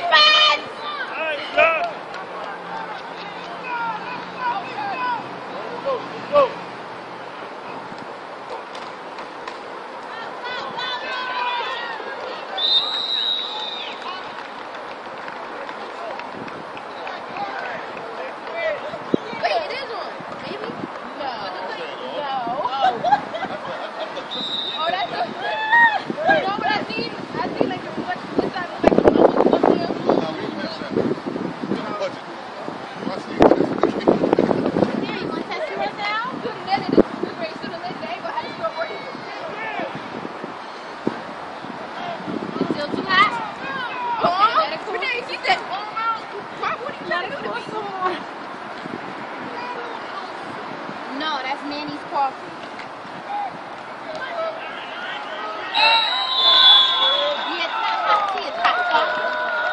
No, that's Manny's coffee. Yeah, it's not hot tea, it's hot coffee.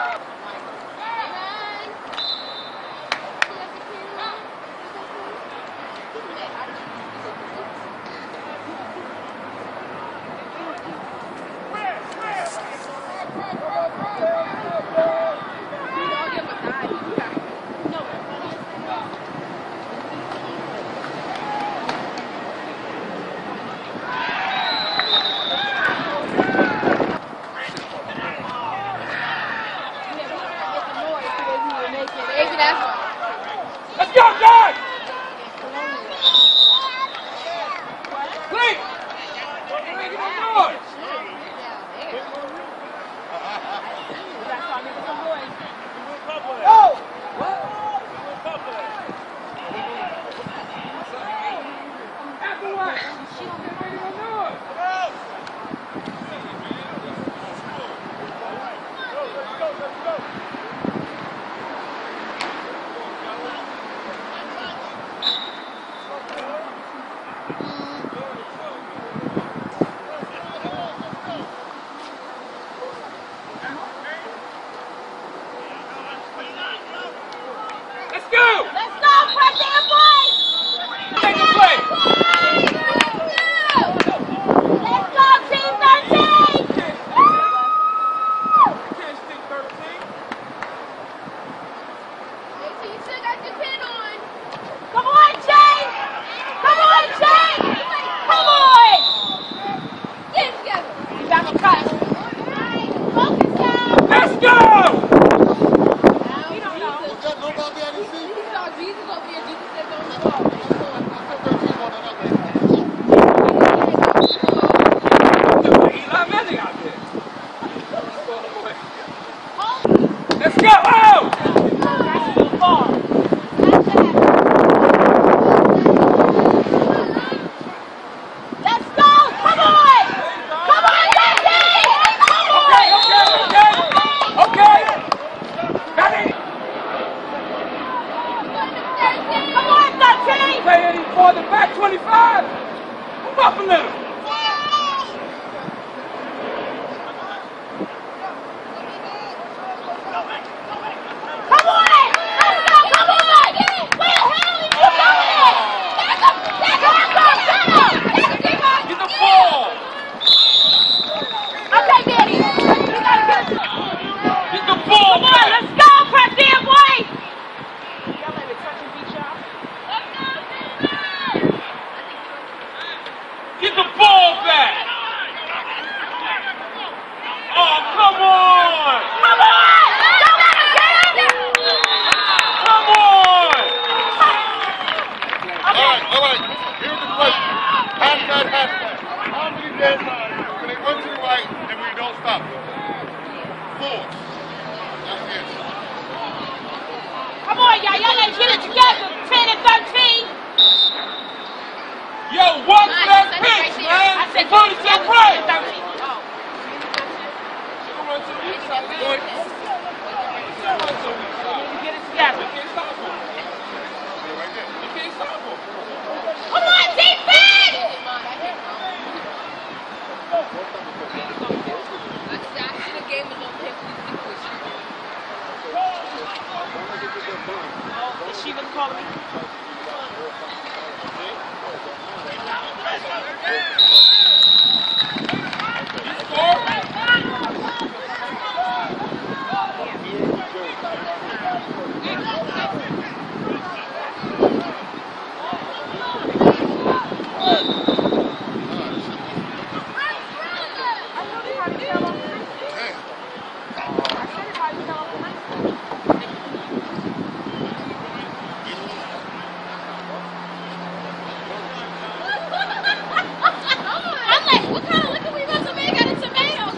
Let's go, guys! Please! Don't make no noise! Oh! After what? Let's go! For the back 25, move up a little. Come on! Let's go! Come on! Where the hell are you going? Get the ball! Okay, Daddy. You gotta get it. Get the ball! Come on, let's go, press damn boy! Y'all let it touch and beat y'all? Get the ball back! Oh, come on! Come on! Don't let him get in! Come on! All right. Here's the question. Hashtag. How many days when they run to the right and we don't stop? 4. That's it. Come on, y'all. Y'all gotta get it together. 10 and 13. Yo, what's that pitch, man? I said, Put it to the right! 13. Run to the weak side, boy. Run to the weak side. Get it together. You can't stop him. You can't stop him. Come on, defense! I should have gave him a little pick. Oh, is she gonna call me? You score? that. I'm like, what kind of liquor we got to make out of tomatoes?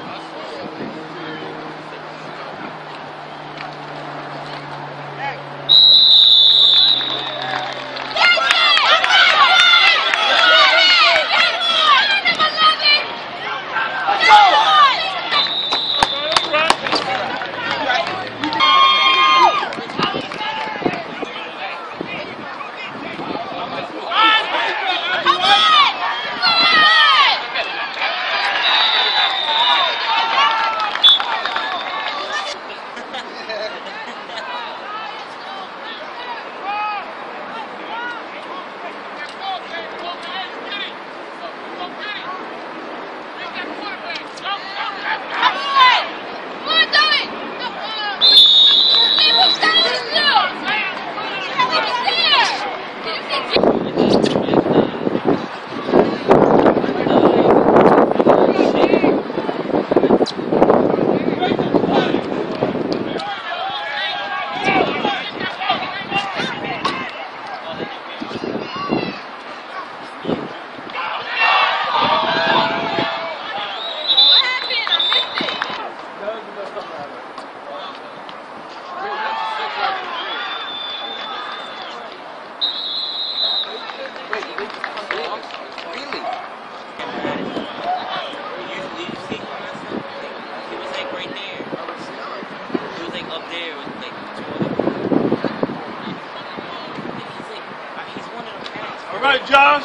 All right, Josh.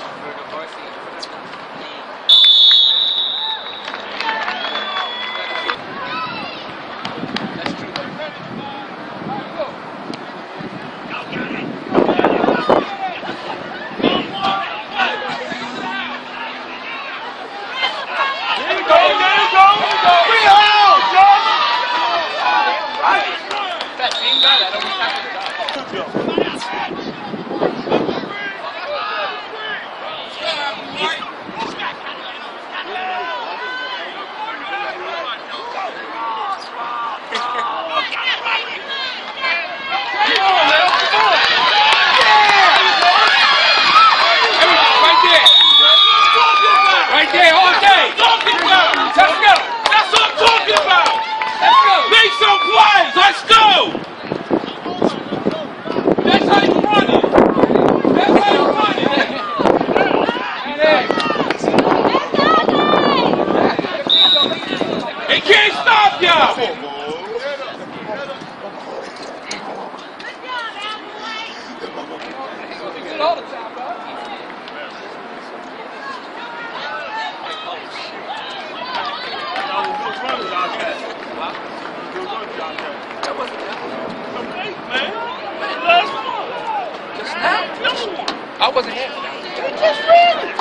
I wasn't here. You just ran it.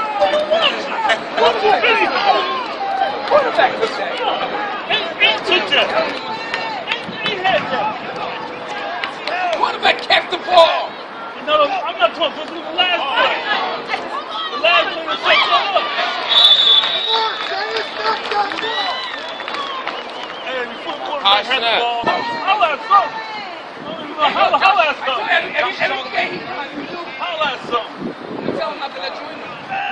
Quarterback took that. He took that. He had that. Quarterback kept the ball. No, I'm not talking. This was the last play. The last play was set up. Hey, before the quarterback had the ball, holla at something. Holla at something. Holla at something. You tell him not to let you in.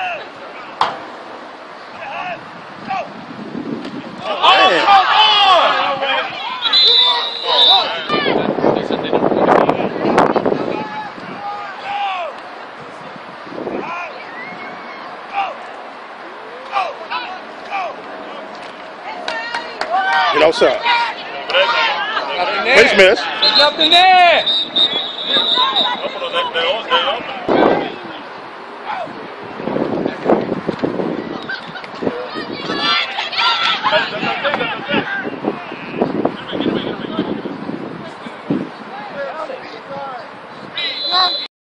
Get outside. Nothing there. Face miss. There's nothing there. That's